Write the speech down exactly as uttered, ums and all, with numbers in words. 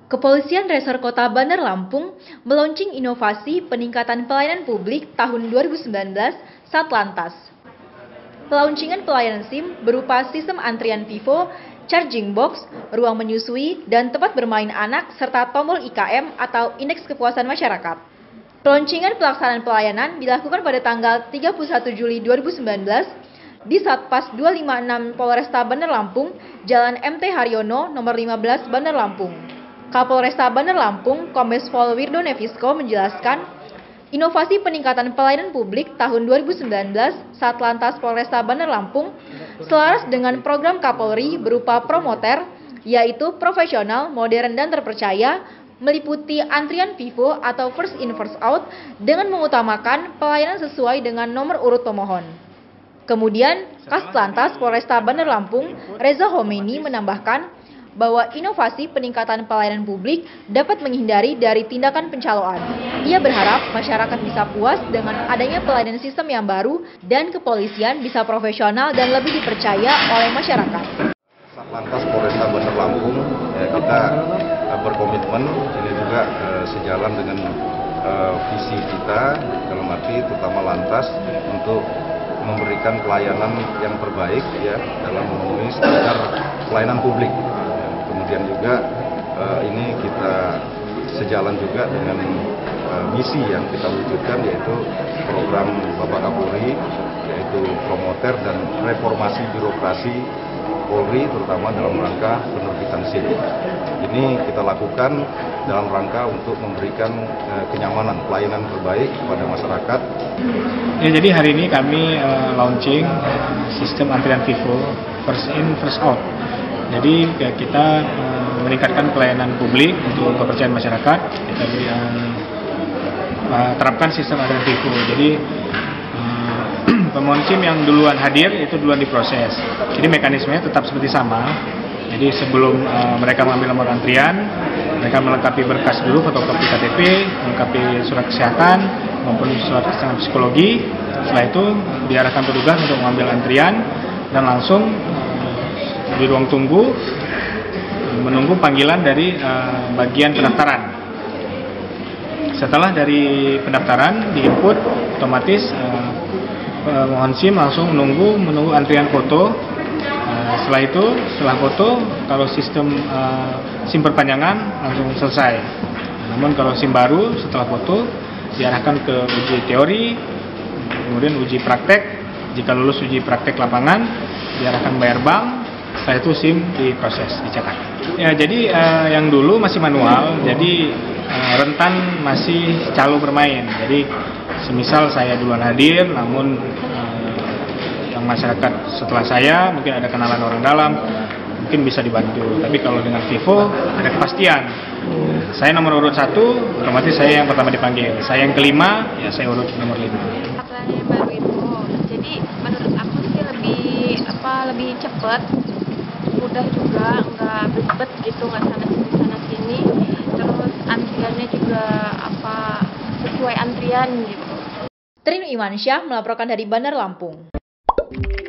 Kepolisian Resor Kota Bandar Lampung meluncing inovasi peningkatan pelayanan publik tahun dua ribu sembilan belas Satlantas. Pelauncingan pelayanan SIM berupa sistem antrian Vivo, charging box, ruang menyusui, dan tempat bermain anak, serta tombol I K M atau Indeks Kepuasan Masyarakat. Peluncingan pelaksanaan pelayanan dilakukan pada tanggal tiga puluh satu Juli dua ribu sembilan belas di Satpas dua lima enam Polresta Bandar Lampung, Jalan M T Haryono, nomor lima belas, Bandar Lampung. Kapolresta Bandar Lampung, Kombes Pol Wirdo Nevisko menjelaskan, inovasi peningkatan pelayanan publik tahun dua ribu sembilan belas Satlantas Polresta Bandar Lampung selaras dengan program Kapolri berupa Promoter, yaitu profesional, modern, dan terpercaya, meliputi antrian Vivo atau first in first out dengan mengutamakan pelayanan sesuai dengan nomor urut pemohon. Kemudian, Kasatlantas Polresta Bandar Lampung, Reza Homeni menambahkan bahwa inovasi peningkatan pelayanan publik dapat menghindari dari tindakan pencaloan. Ia berharap masyarakat bisa puas dengan adanya pelayanan sistem yang baru dan kepolisian bisa profesional dan lebih dipercaya oleh masyarakat. Satlantas Polresta Bandar Lampung, ya, kita uh, berkomitmen ini juga uh, sejalan dengan uh, visi kita dalam arti terutama lantas untuk memberikan pelayanan yang terbaik ya dalam memenuhi standar pelayanan publik. Kemudian juga uh, ini kita sejalan juga dengan uh, misi yang kita wujudkan, yaitu program Bapak Kapolri, yaitu Promoter dan reformasi birokrasi Polri, terutama dalam rangka penerbitan SIM. Ini kita lakukan dalam rangka untuk memberikan uh, kenyamanan pelayanan terbaik kepada masyarakat. Ya, jadi hari ini kami uh, launching sistem antrian Vivo first in first out. Jadi ya, kita uh, meningkatkan pelayanan publik untuk kepercayaan masyarakat. Kita uh, uh, terapkan sistem antrian Vivo. Jadi uh, pemohon SIM yang duluan hadir itu duluan diproses. Jadi mekanismenya tetap seperti sama. Jadi sebelum uh, mereka mengambil nomor antrian, mereka melengkapi berkas dulu, fotokopi K T P, melengkapi surat kesehatan maupun surat kesehatan psikologi. Setelah itu diarahkan petugas untuk mengambil antrian dan langsung di ruang tunggu menunggu panggilan dari uh, bagian pendaftaran. Setelah dari pendaftaran diinput, otomatis uh, pemohon SIM langsung menunggu menunggu antrian foto. Uh, setelah itu, setelah foto, kalau sistem uh, SIM perpanjangan langsung selesai. Namun kalau SIM baru setelah foto diarahkan ke uji teori, kemudian uji praktek. Jika lulus uji praktek lapangan, diarahkan bayar bank. Setelah itu SIM diproses, dicetak. Ya, jadi uh, yang dulu masih manual, jadi uh, rentan masih calo bermain. Jadi semisal saya duluan hadir, namun uh, yang masyarakat setelah saya mungkin ada kenalan orang dalam, mungkin bisa dibantu. Tapi kalau dengan Vivo ada kepastian. Saya nomor urut satu, otomatis saya yang pertama dipanggil. Saya yang kelima, ya saya urut nomor lima. Apalagi baru itu, jadi menurut aku sih lebih apa lebih cepat. Mudah juga, nggak ribet gitu, nggak sana sini sana sini. Terus antriannya juga apa sesuai antrian gitu. Trinu Imansyah melaporkan dari Bandar Lampung.